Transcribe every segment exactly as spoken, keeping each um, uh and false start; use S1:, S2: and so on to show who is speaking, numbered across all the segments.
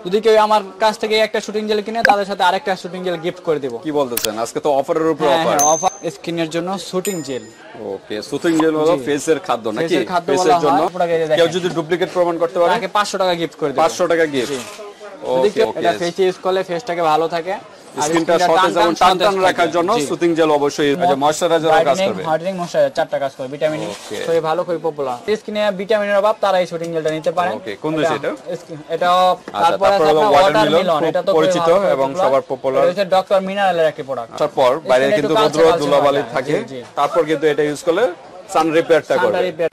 S1: যদি কেউ আমার কাছ থেকে একটা শুটিং জেল কিনে তাদের সাথে আরেকটা শুটিং জেল গিফট করে দেব।
S2: কি বলতেছেন, আজকে তো অফারের উপর অফার।
S1: হ্যাঁ, অফার স্কিনের জন্য soothing gel.
S2: Okay, soothing gel হলো ফেসের খাদ্য নাকি?
S1: ফেসের খাদ্য
S2: ফেসের জন্য
S1: হয়।
S2: কেউ যদি ডুপ্লিকেট প্রমাণ করতে পারে
S1: তাকে পাঁচশো টাকা গিফট করে দেব।
S2: পাঁচশো টাকা গিফট।
S1: ওকে, এটা ফেসে ইউজ করলে ফেসটাকে ভালো থাকে,
S2: স্কিনটা সতেজ এবং টানটান রাখার জন্য শুটিং জেল অবশ্যই আছে, ময়শ্চারাইজারও কাজ করবে।
S1: হোয়াইটনিং ময়শ্চারাইজার চারটা কাজ করে, ভিটামিন ই খুবই ভালো, খুবই পপুলার। স্কিনে ভিটামিনের অভাব তারা এই শুটিং জেলটা নিতে পারে।
S2: ওকে, কোন দেশ এটা?
S1: এটা তারপর আছে ওয়াটারমেলন, এটা তো
S2: পরিচিত এবং সবার পপুলার।
S1: এটা ডক্টর মিনারেলের একটা প্রোডাক্ট।
S2: তারপর বাইরে কিন্তু রৌদ্র ধুলাবালি থাকে, তারপর কিন্তু এটা ইউজ করলে সান রিপেয়ারটা করবে।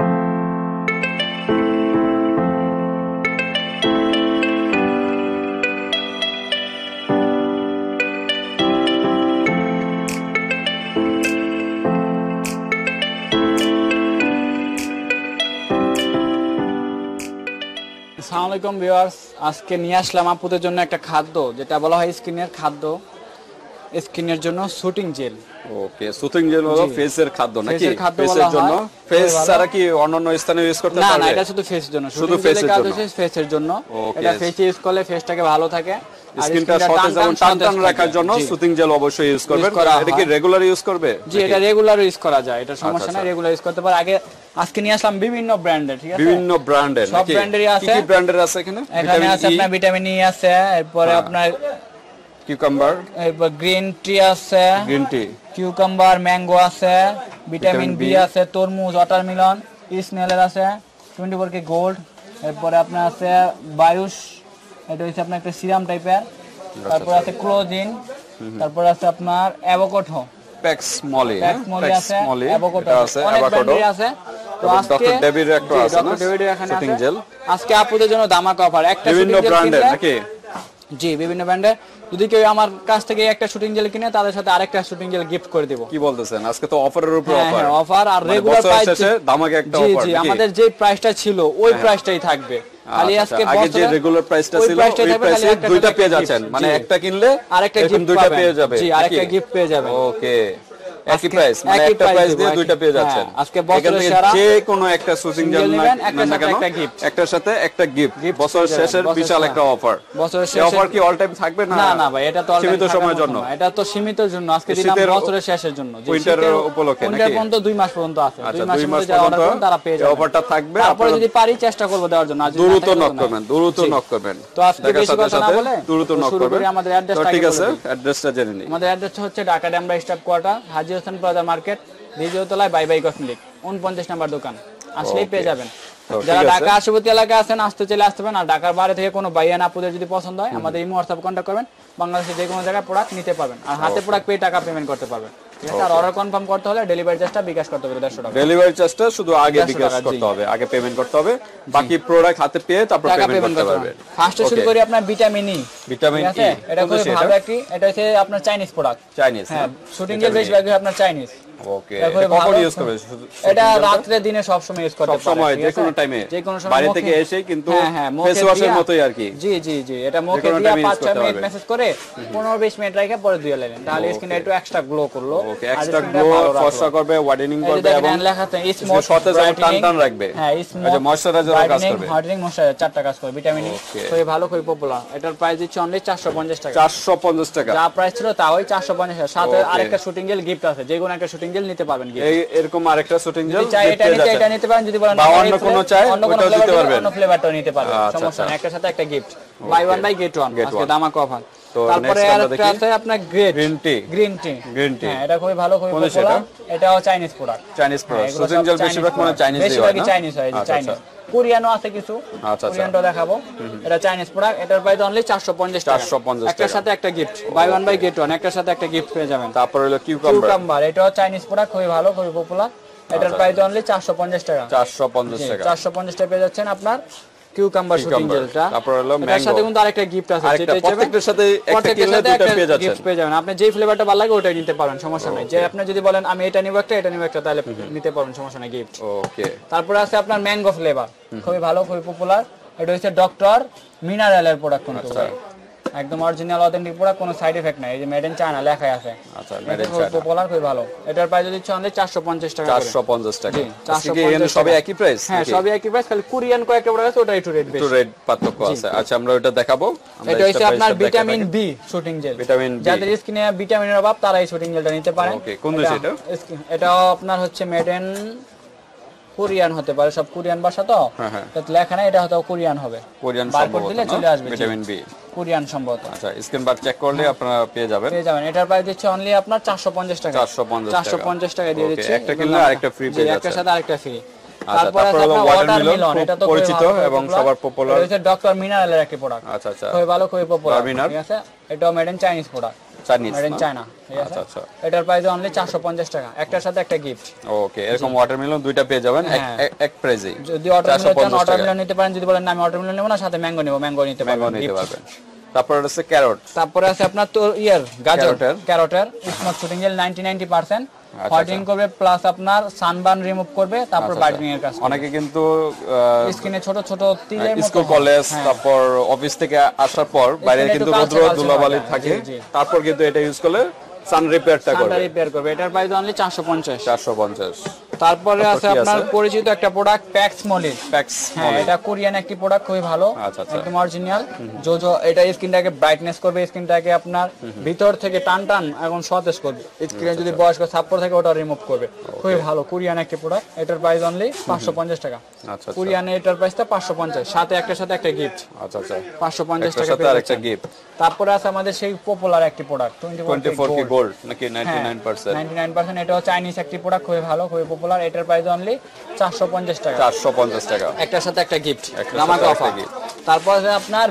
S1: আসসালামু আলাইকুম ভিউয়ার্স, আজকে নিয়ে আসলাম আপুদের জন্য একটা খাদ্য, যেটা বলা হয় স্কিনের খাদ্য, স্কিনের জন্য soothing gel.
S2: Okay, soothing gel হলো ফেসের খাদ্য নাকি?
S1: ফেসের জন্য।
S2: ফেস ছাড়া কি অন্যান্য স্থানে ইউজ করতে পারবে?
S1: না না, এটা শুধু ফেসের জন্য।
S2: শুধু ফেসের জন্য।
S1: ফেসের জন্য এটা ফেসে ইউজ করলে ফেসটাকে ভালো থাকে,
S2: স্কিনটা সতেজ এবং টানটান রাখার জন্য শুটিং জেল অবশ্যই ইউজ করবেন। এটা কি রেগুলার ইউজ করবে?
S1: জি, এটা রেগুলার ইউজ করা যায়, এটা সমস্যা নাই, রেগুলার ইউজ করতে পারে। আগে আজকে নিয়ে আসলাম বিভিন্ন ব্র্যান্ডের, ঠিক আছে?
S2: বিভিন্ন ব্র্যান্ডের,
S1: সব ব্র্যান্ডেরই আছে।
S2: কি কি ব্র্যান্ডের আছে এখানে?
S1: এখানে আছে আপনার ভিটামিন ই আছে, এরপরে আপনার
S2: কিউকাম্বার,
S1: এরপর গ্রিন টি আছে,
S2: গ্রিন টি,
S1: কিউকাম্বার, ম্যাঙ্গো আছে, ভিটামিন বি আছে, তরমুজ, ওয়াটারমেলন, স্নেলের আছে, টোয়েন্টি ফোর কে গোল্ড, এরপরে আপনার আছে বায়ুষ, এটা হচ্ছে আপনার একটা সিরাম টাইপের, তারপর আছে ক্লোজিন, তারপর আছে আপনার অ্যাভোকাডো,
S2: প্যাক্স মলি,
S1: প্যাক্স মলি আছে, অ্যাভোকাডো আছে,
S2: অনেক ব্র্যান্ডের
S1: আছে।
S2: তো আজকে ডক্টর ডেভির একটা আছে না,
S1: ডক্টর ডেভির এখানে
S2: শুটিং জেল।
S1: আজকে আপুদের জন্য ধামাকা অফার, একটা
S2: বিভিন্ন ব্র্যান্ডের নাকি?
S1: জি, বিভিন্ন ব্র্যান্ডের। যদি কেউ আমার কাছ থেকে একটা শুটিং জেল কিনে তাদের সাথে আরেকটা শুটিং জেল গিফট করে দেব।
S2: কি বলতেছেন, আজকে তো অফারের উপর অফার।
S1: হ্যাঁ, অফার আর রেগুলার প্রাইস
S2: শেষে ধামাকা একটা অফার।
S1: জি জি, আমাদের যে প্রাইসটা ছিল ওই প্রাইসটাই থাকবে, খালি আজকে
S2: আগে যে রেগুলার প্রাইসটা ছিল ওই প্রাইসে দুইটা পেয়ে যাচ্ছেন, মানে একটা কিনলে
S1: আরেকটা গিফট
S2: দুইটা পেয়ে যাবে।
S1: জি, আরেকটা গিফট পেয়ে যাবেন।
S2: ওকে, একই প্রাইস, মানে একটা প্রাইস দিয়ে দুইটা পেয়ে যাচ্ছেন।
S1: আজকে বছরের সেরা
S2: যে কোনো একটা শুটিং জেল নেবেন, একটা সাথে একটা গিফট, একটার সাথে একটা গিফট, বছর শেষের বিশাল একটা অফার।
S1: বছরের শেষে
S2: অফার কি অল টাইম থাকবে না?
S1: না না ভাই, এটা তো
S2: সীমিত সময়ের জন্য,
S1: এটা তো সীমিত জন্য। আজকে দিলাম বছরের শেষের জন্য,
S2: উইন্টার উপলক্ষে নাকি?
S1: উইন্টার পর্যন্ত দুই মাস পর্যন্ত আছে,
S2: আচ্ছা,
S1: দুই মাস
S2: দুই মাস
S1: পর্যন্ত যারা অর্ডার করবেন তারা পেয়ে যাবেন।
S2: অফারটা থাকবে,
S1: তারপরে যদি পারি চেষ্টা করব দেওয়ার জন্য।
S2: দ্রুত নক করবেন, দ্রুত নক করবেন।
S1: তো আজকে বেশি কথা না বলে
S2: দ্রুত নক করবেন।
S1: আমাদের অ্যাড্রেসটা
S2: ঠিক আছে, অ্যাড্রেসটা জেনে নিন।
S1: আমাদের অ্যাড্রেসটা হচ্ছে Dhaka Demra staff quarter, Haji Hossain plaza market, দ্বিতীয় তলায় বাই বাই কসমেটিক, উনপঞ্চাশ নাম্বার দোকান, আসলেই পেয়ে যাবেন। যারা ঢাকা আশুপতি এলাকায় আছেন আসতে চলে আসতে পারেন, আর ঢাকার বাইরে থেকে কোনো বাইয়ান আপুদের যদি পছন্দ হয় আমাদের ইমো হোয়াটসঅ্যাপ কন্ট্যাক্ট করবেন, বাংলাদেশের যে কোনো জায়গায় প্রোডাক্ট নিতে পারবেন, আর হাতে প্রোডাক্ট পেয়ে টাকা পেমেন্ট করতে পারবেন। ঠিক আছে, আর অর্ডার কনফার্ম করতে হলে ডেলিভারি চার্জটা বিকাশ করতে হবে দেড়শো টাকা।
S2: ডেলিভারি চার্জটা শুধু আগে বিকাশ করতে হবে, আগে পেমেন্ট করতে হবে, বাকি প্রোডাক্ট হাতে পেয়ে তারপর পেমেন্ট করতে পারবেন।
S1: ফার্স্টে শুরু করি আপনার ভিটামিন ই।
S2: ভিটামিন ই
S1: এটা খুব ভালো একটি, এটা হচ্ছে আপনার চাইনিজ প্রোডাক্ট।
S2: চাইনিজ,
S1: হ্যাঁ, শুটিং এর বেশিরভাগ আপনার চাইনিজ।
S2: ওকে, কখন ইউজ করবে?
S1: এটা রাতে দিনে সব সময় ইউজ করতে পারবেন, সব সময়,
S2: যে কোনো টাইমে, যে কোনো সময় বাইরে থেকে এসে, কিন্তু ফেস ওয়াশের মতোই আর কি।
S1: জি জি জি, এটা মুখে দিয়ে পাঁচ ছয় মিনিট মেসেজ করে পনেরো বিশ মিনিট রেখে পরে ধুয়ে নেবেন, তাহলে স্কিন একটু এক্সট্রা গ্লো করলো।
S2: ওকে, এক্সট্রা গ্লো, ফর্সা করবে, হোয়াইটেনিং করবে এবং
S1: লেখা আছে স্মুথ,
S2: সতেজ এবং টানটান রাখবে।
S1: হ্যাঁ, স্মুথ,
S2: আচ্ছা, ময়শ্চারাইজারও কাজ করবে,
S1: হোয়াইটেনিং ময়শ্চারাইজার চারটা কাজ করে, ভিটামিন ই খুবই ভালো, খুবই পপুলার। এটার প্রাইস দিচ্ছে অনলি চারশো পঞ্চাশ টাকা।
S2: চারশো পঞ্চাশ টাকা
S1: যা প্রাইস ছিল তা ওই চারশো পঞ্চাশ টাকা, সাথে আরেকটা শুটিং জেল গিফট আছে, যে কোনো একটা শুটিং জেল নিতে পারবেন।
S2: এই এরকম আরেকটা শুটিং জেল
S1: চাই, এটা নিতে এটা নিতে পারেন, যদি বলেন
S2: অন্য কোনো চাই ওটাও দিতে পারবেন,
S1: অন্য ফ্লেভারটাও নিতে পারবেন, সমস্যা নেই, একটার সাথে একটা gift, buy one buy get one, আজকে ধামাকা অফার। তারপরে আরেকটা আছে আপনার green tea, green tea, green tea, হ্যাঁ, এটা খুবই ভালো, খুবই পপুলার। এটাও Chinese product,
S2: Chinese product. Soothing gel বেশিরভাগ মানে চাইনিজ,
S1: বেশিরভাগই চাইনিজ হয়, চাইনিজ, কোরিয়ানও আছে কিছু, কোরিয়ানটাও দেখাবো। এটা চাইনিজ প্রোডাক্ট, এটার প্রাইস অনলি চারশো পঞ্চাশ টাকা, একটার সাথে একটা gift, buy one buy get one, একটার সাথে একটা গিফট পেয়ে যাবেন।
S2: তারপর হলো কিউকাম্বার,
S1: এটাও চাইনিজ প্রোডাক্ট, খুবই ভালো, খুবই পপুলার। এটার প্রাইস অনলি চারশো পঞ্চাশ টাকা,
S2: চারশো পঞ্চাশ টাকা,
S1: চারশো পঞ্চাশ টাকা পেয়ে যাচ্ছেন আপনার কিউকাম্বার শুটিং জেলটা।
S2: তারপর হলো ম্যাঙ্গো,
S1: এর সাথে কিন্তু আরেকটা গিফট আছে, যেটা
S2: প্রত্যেকটার সাথে একটা কিনলে দুটো পেয়ে যাচ্ছেন,
S1: গিফট পেয়ে যাবেন। আপনি যেই ফ্লেভারটা ভালো লাগে ওটাই নিতে পারেন, সমস্যা নাই। যে আপনি যদি বলেন আমি এটা নিব একটা, এটা নিব একটা, তাহলে নিতে পারেন, সমস্যা নাই, গিফট।
S2: ওকে,
S1: তারপর আছে আপনার ম্যাঙ্গো ফ্লেভার, খুবই ভালো, খুবই পপুলার। এটা হচ্ছে ডক্টর মিনারেলের প্রোডাক্ট কিন্তু। একদম অরিজিনাল অথেন্টিক প্রোডাক্ট, কোনো সাইড এফেক্ট নাই। এই যে মেড ইন চায়না লেখাই আছে।
S2: আচ্ছা, মেড ইন চায়না
S1: পপুলার, খুব ভালো। এটার প্রাইস দিচ্ছি অনলি চারশো পঞ্চাশ টাকা।
S2: চারশো পঞ্চাশ টাকা। আজকে কি এখানে সবই একই প্রাইস?
S1: হ্যাঁ, সবই একই প্রাইস, খালি কোরিয়ান কয়েকটা প্রোডাক্ট আছে ওটা একটু রেট বেশি,
S2: একটু রেট পার্থক্য আছে। আচ্ছা, আমরা ওটা দেখাবো।
S1: এটা হইছে আপনার vitamin B soothing gel.
S2: Vitamin B,
S1: যাদের স্কিনে ভিটামিনের অভাব তারা এই শুটিং জেলটা নিতে পারেন।
S2: ওকে, কোন দেশ এটা?
S1: এটাও আপনার হচ্ছে মেড ইন কোরিয়ান হতে পারে, সব কোরিয়ান ভাষা তো।
S2: হ্যাঁ হ্যাঁ,
S1: তো লেখা নাই, এটা হয়তো কোরিয়ান হবে।
S2: কোরিয়ান
S1: বারকোড দিলে চলে আসবে
S2: ভিটামিন বি,
S1: কোরিয়ান সম্ভবত।
S2: আচ্ছা, স্ক্রিন বার চেক করলে আপনারা পেয়ে যাবেন।
S1: পেয়ে যাবেন। এটার প্রাইস দিচ্ছে অনলি আপনার চারশো পঞ্চাশ টাকা। চারশো পঞ্চাশ টাকা দিয়ে দিচ্ছি।
S2: একটা কিনলে আরেকটা ফ্রি পেয়ে যাচ্ছে।
S1: একটার সাথে আরেকটা ফ্রি।
S2: তারপরে আছে আপনার ওয়াটারমেলন, এটা তো পরিচিত এবং সবার পপুলার।
S1: এটা হচ্ছে ডক্টর মিনারেলের একটা প্রোডাক্ট।
S2: আচ্ছা আচ্ছা,
S1: খুবই ভালো, খুবই পপুলার, ঠিক আছে। এটাও made in Chinese product,
S2: Chinese,
S1: made in China, ঠিক আছে।
S2: আচ্ছা আচ্ছা,
S1: এটার প্রাইস অনলি চারশো পঞ্চাশ টাকা, একটার সাথে একটা গিফট।
S2: ওকে, এরকম ওয়াটারমেলন দুইটা পেয়ে যাবেন এক এক প্রাইসে।
S1: যদি ওয়াটারমেলন ওয়াটারমেলন নিতে পারেন, যদি বলেন আমি ওয়াটারমেলন নেব না, সাথে ম্যাঙ্গো নেব, ম্যাঙ্গো নিতে পারবেন,
S2: ম্যাঙ্গো নিতে পারবেন। তারপর আছে ক্যারট,
S1: তারপরে আছে আপনার তো ইয়ার গাজর, ক্যারটের smooth soothing gel ninety ninety percent whitening করবে, প্লাস আপনার সানবার্ন রিমুভ করবে, তারপর ব্রাইটনিং এর কাজ।
S2: অনেকে কিন্তু
S1: স্কিনে ছোট ছোট তিলের মতো,
S2: স্কুল কলেজ তারপর অফিস থেকে আসার পর বাইরে কিন্তু রোদ্র ধুলাবালি থাকে, তারপর কিন্তু এটা ইউজ করলে সান রিপেয়ারটা করবে,
S1: সান রিপেয়ার করবে। এটার প্রাইস অনলি চারশো পঞ্চাশ।
S2: চারশো পঞ্চাশ।
S1: তারপরে আছে আপনার পরিচিত একটা প্রোডাক্ট প্যাক্স মলি।
S2: প্যাক্স,
S1: হ্যাঁ, এটা কোরিয়ান একটি প্রোডাক্ট, খুবই ভালো, একদম অরিজিনাল। জোজো এটা স্কিনটাকে ব্রাইটনেস করবে, স্কিনটাকে আপনার ভিতর থেকে টান টান এখন সতেজ করবে। স্কিনে যদি বয়স্ক ছাপ্পর থাকে ওটা রিমুভ করবে, খুবই ভালো কোরিয়ান একটি প্রোডাক্ট। এটার প্রাইস অনলি পাঁচশো পঞ্চাশ টাকা।
S2: আচ্ছা,
S1: কোরিয়ানের এটার প্রাইসটা পাঁচশো পঞ্চাশ, সাথে একটার সাথে একটা গিফট।
S2: আচ্ছা আচ্ছা,
S1: পাঁচশো পঞ্চাশ টাকা
S2: সাথে আরেকটা গিফট।
S1: তারপরে আছে আমাদের সেই পপুলার একটি প্রোডাক্ট
S2: টোয়েন্টি ফোর কি গোল্ড নাকি ninety nine percent?
S1: Ninety nine percent. এটাও চাইনিজ একটি প্রোডাক্ট, খুবই ভালো, খুবই পপুলার। এটার প্রাইস অনলি চারশো পঞ্চাশ টাকা।
S2: চারশো পঞ্চাশ টাকা,
S1: একটার সাথে একটা গিফট, ধামাকা অফার। তারপর আছে আপনার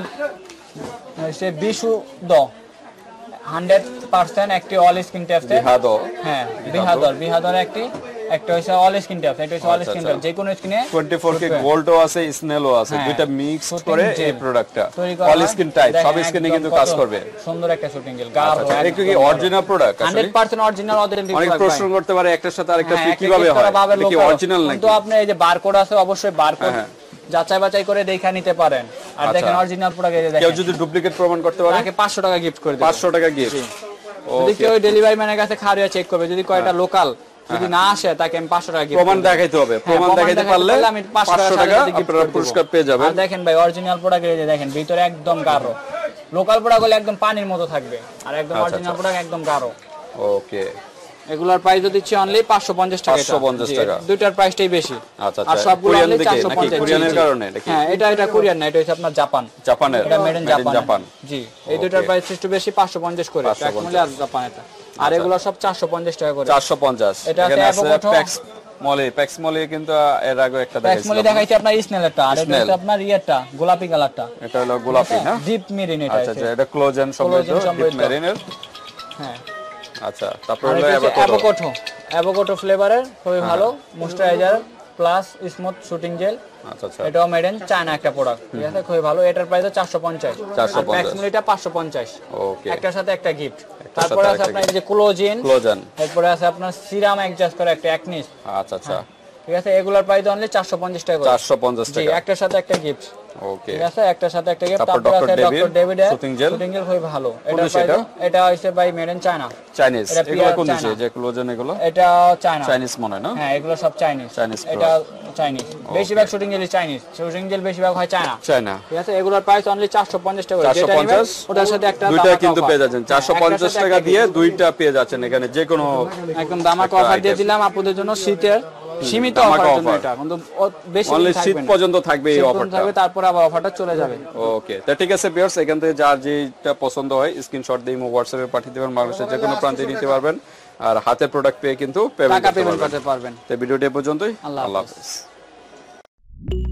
S1: সে বিশু দ হান্ড্রেড পার্সেন্ট একটি অল স্কিন টেস্ট।
S2: বিহাদো,
S1: হ্যাঁ, বিহাদর, বিহাদর একটি একটা হইছে অল স্কিন টেস্ট। এটা হইছে অল স্কিন টেস্ট, যে কোনো স্কিনে
S2: টোয়েন্টি ফোর কে গোল্ডও আছে, স্নেলও আছে, দুইটা মিক্সড করে এই প্রোডাক্টটা অল স্কিন টাইপ, সব স্কিনে কিন্তু কাজ করবে।
S1: সুন্দর একটা শুটিং জেল, গাঢ়।
S2: এটা কি অরিজিনাল প্রোডাক্ট? আসলে
S1: হান্ড্রেড পার্সেন্ট অরিজিনাল অথেন্টিক।
S2: অনেক প্রশ্ন করতে পারে একটার সাথে আরেকটা কিভাবে হয়, এটা কি অরিজিনাল নাকি?
S1: তো আপনি এই যে বারকোড আছে, অবশ্যই বারকোড যাচাই বাছাই করে দেখে নিতে পারেন। আর দেখেন অরিজিনাল প্রোডাক্ট, এই যে দেখেন।
S2: কেউ যদি ডুপ্লিকেট প্রমাণ করতে পারে
S1: তাকে পাঁচশো টাকা গিফট করে দেব।
S2: পাঁচশো টাকা গিফট।
S1: যদি কেউ ডেলিভারি ম্যানের কাছে খারিয়া চেক করবে, যদি কয়টা লোকাল যদি না আসে, তাকে আমি পাঁচশো টাকা গিফট।
S2: প্রমাণ দেখাইতে হবে, প্রমাণ দেখাইতে পারলে আমি পাঁচশো টাকা আপনারা পুরস্কার পেয়ে যাবেন।
S1: আর দেখেন ভাই, অরিজিনাল প্রোডাক্ট এই যে দেখেন, ভিতরে একদম গাঢ়। লোকাল প্রোডাক্ট হলে একদম পানির মতো থাকবে, আর একদম অরিজিনাল প্রোডাক্ট একদম গাঢ়।
S2: ওকে,
S1: এগুলার প্রাইস দিচ্ছি অনলি পাঁচশো পঞ্চাশ টাকা।
S2: পাঁচশো পঞ্চাশ টাকা,
S1: দুইটার প্রাইসটাই বেশি।
S2: আচ্ছা
S1: আর
S2: আচ্ছা,
S1: সবগুলো অনলি চারশো পঞ্চাশ।
S2: কোরিয়ানের কারণে এটা কি?
S1: হ্যাঁ, এটা এটা কোরিয়ান না, এটা হচ্ছে আপনার জাপান।
S2: জাপানের,
S1: এটা মেড ইন জাপান।
S2: জাপান,
S1: জি। এই দুইটার প্রাইস একটু বেশি, পাঁচশো পঞ্চাশ করে এক মূল্য, আর জাপান এটা। আর এগুলো সব চারশো পঞ্চাশ টাকা করে।
S2: চারশো পঞ্চাশ।
S1: এটা আছে অ্যাভোকাডো
S2: প্যাক্স মলি, প্যাক্স মলি কিন্তু এর আগে একটা দেখাইছি।
S1: প্যাক্স মলি দেখাইছি আপনার স্নেলেরটা, আর এটা হচ্ছে আপনার ইয়েরটা গোলাপি কালারটা।
S2: এটা হলো গোলাপি, হ্যাঁ,
S1: ডিপ মেরিন। এটা
S2: আচ্ছা আচ্ছা, এটা ক্লোজেন সমৃদ্ধ ডিপ মেরিনের।
S1: হ্যাঁ,
S2: আচ্ছা। তারপর হলো অ্যাভোকাডো,
S1: অ্যাভোকাডো ফ্লেভারের, খুবই ভালো moisturizer plus smooth soothing gel.
S2: আচ্ছা আচ্ছা,
S1: এটাও মেড ইন চায়না একটা প্রোডাক্ট, ঠিক আছে, খুবই ভালো। এটার প্রাইস চারশো পঞ্চাশ।
S2: চারশো পঞ্চাশ।
S1: প্যাক্স মলিটা পাঁচশো পঞ্চাশ।
S2: ওকে,
S1: একটার সাথে একটা গিফট। তারপরে আছে আপনার এই যে ক্লোজেন,
S2: ক্লোজেন।
S1: এরপরে আছে আপনার সিরাম অ্যাডজাস্ট করে একটা অ্যাকনিস।
S2: আচ্ছা আচ্ছা,
S1: ঠিক আছে। এগুলোর প্রাইস অনলি চারশো পঞ্চাশ টাকা।
S2: চারশো পঞ্চাশ
S1: জি,
S2: টাকা,
S1: একটার সাথে একটা গিফট।
S2: ওকে,
S1: ঠিক আছে, একটার সাথে একটা গিফট।
S2: তারপর
S1: তারপর আছে doctor David
S2: soothing gel.
S1: Soothing gel খুবই ভালো। এটা প্রাইস, এটা হইছে by made in China,
S2: Chinese. এগুলো কোন দেশে? যে ক্লোজেন এগুলো
S1: এটা চায়না,
S2: চাইনিজ মনে হয় না?
S1: হ্যাঁ, এগুলো সব চাইনিজ।
S2: চাইনিজ,
S1: এটা চাইনিজ। বেশিরভাগ soothing gel Chinese, soothing gel বেশিরভাগ হয় চায়না,
S2: চায়না।
S1: ঠিক আছে। এগুলোর প্রাইস অনলি চারশো পঞ্চাশ টাকা।
S2: চারশো পঞ্চাশ,
S1: ওটার সাথে একটা
S2: দুইটা কিন্তু পেয়ে যাচ্ছেন। চারশো পঞ্চাশ টাকা দিয়ে দুইটা পেয়ে যাচ্ছেন এখানে, যে কোনো
S1: একদম দামাকা অফার দিয়ে দিলাম আপনাদের জন্য, শীতের সীমিত অফার জন্য। এটা কিন্তু বেশি
S2: অনলি শীত পর্যন্ত থাকবে এই অফারটা,
S1: তারপর আবার অফারটা চলে যাবে।
S2: ওকে, তো ঠিক আছে ভিউয়ার্স, এখান থেকে যার যেটা পছন্দ হয় স্ক্রিনশট দিয়ে হোয়াটসঅ্যাপে পাঠিয়ে দেবেন, বাংলাদেশের যে কোনো প্রান্তে নিতে পারবেন, আর হাতে প্রোডাক্ট পেয়ে কিন্তু পেমেন্ট করতে পারবেন। তো ভিডিওটি এ পর্যন্তই, আল্লাহ হাফেজ।